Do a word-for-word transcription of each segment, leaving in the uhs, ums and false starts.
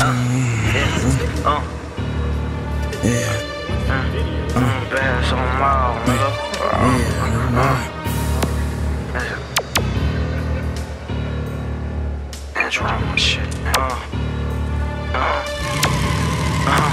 yeah, uh, yeah, uh, uh, bad so mild, nigga. Uh, uh, yeah. That's wrong with shit. Uh, uh, uh,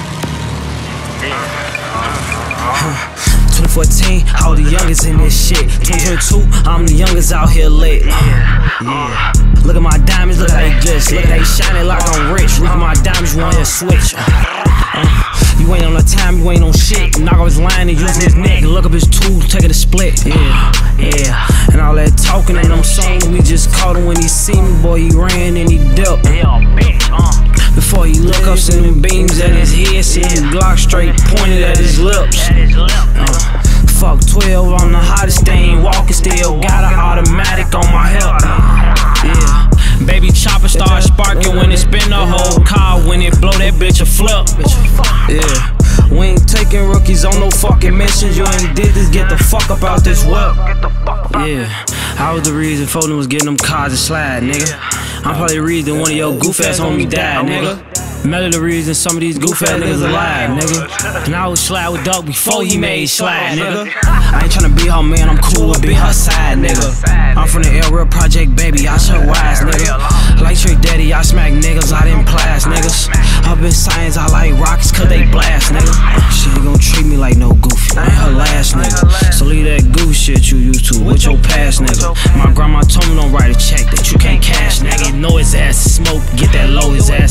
yeah. twenty fourteen, all the youngest in this shit. twenty twenty-two, I'm the youngest out here lit. Uh, yeah. Look at my diamonds, look how they glitz. Look at they shining like I'm rich. Look at my diamonds, you want your switch. Uh, uh, you ain't on the time, you ain't on shit. Knock off his line and use his neck. Look up his tools, take it a split. Yeah, yeah. And all that talking and them songs, we just caught him when he see me. Boy, he ran and he dipped. Before he look up, see them beams at his head, see his Glock straight pointed at his lips. Uh, fuck twelve, I'm the hottest thing walking, still got an automatic on my hip. Yeah, baby chopper start sparking when it spin the whole car, when it blow that bitch a flip. Yeah, we ain't taking rookies on no fucking missions. You ain't did this, get the fuck up out this whip. Yeah, I was the reason Foden was getting them cars to slide, nigga. I'm probably the reason one of your goof ass homies died, nigga. Melly the reason some of these goof ass niggas alive, nigga. And I was slide with Doug before he made slide, nigga. I ain't tryna be her man, I'm cool with be her side, nigga. I'm from the L Real Project, baby, I show wise, nigga. Like Trick Daddy, I smack niggas out in class, niggas. Up in science, I like rockets cause they blast, nigga. She ain't gon' treat me like no goofy, I ain't her last, nigga. So leave that goof shit you used to with your past, nigga. My grandma told me don't write a check that you can't cash, nigga. Know his ass smoke, get that low his ass.